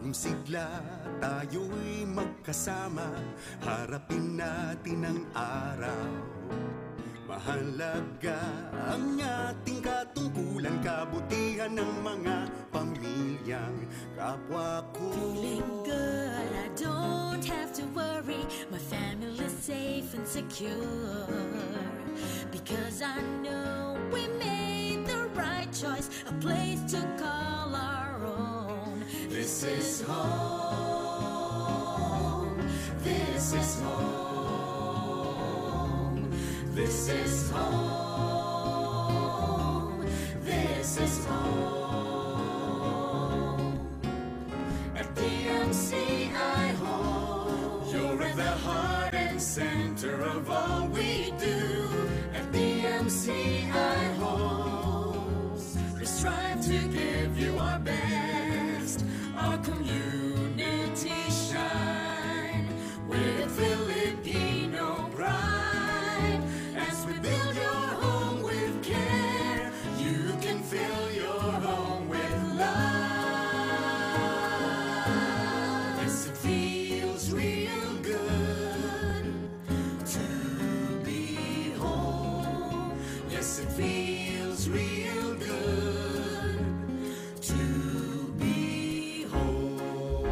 bagong sigla, tayo'y magkasama, harapin natin ang araw. Mahalaga ang ating katungkulan, kabutihan ng mga pamilyang kapwa ko. Feeling good, I don't have to worry, my family's safe and secure. Because I know we made the right choice, a place to call our own. This is home, this is home, this is home, this is home. At DMCI Home, you're at the heart and center of all we do. At DMCI Homes, we strive to give you our best. Our community shine with Filipino pride. As we build your home with care, you can fill your home with love. Yes, it feels real good to be home. Yes, it feels real good to be home.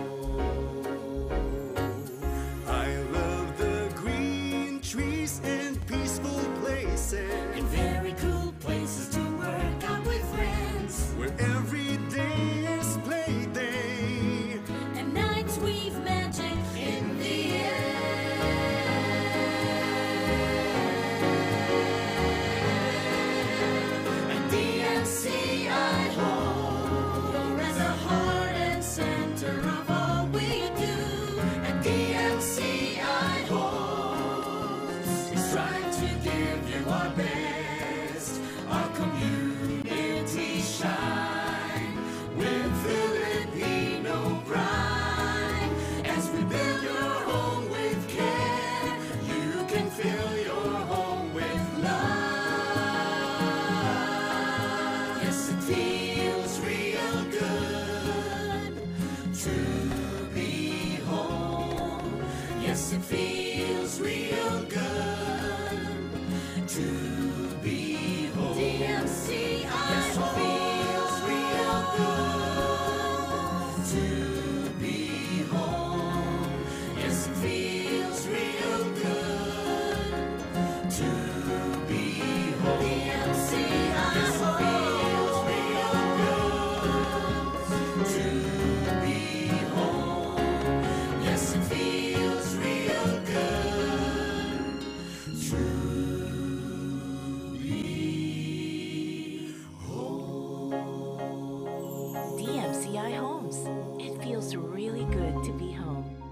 I love the green trees and peaceful places, And very cool places to work out with friends. where every day is play day. And nights weave magic in the air. At DMCI Home, you're at the heart and center of all we do. At DMCI Homes, we strive to give you our best. Our community shine with Filipino pride. As we build your home with care, you can fill your home with love. Yes, it feels real good to be home. Yes, it feels real good to be home. DMCI yes, it feels real good to be home. Yes, it feels real good to be home. DMCI yes, it feels real good to be home. Yes, it feels real good to be home. DMCI Homes. It feels really good to be home.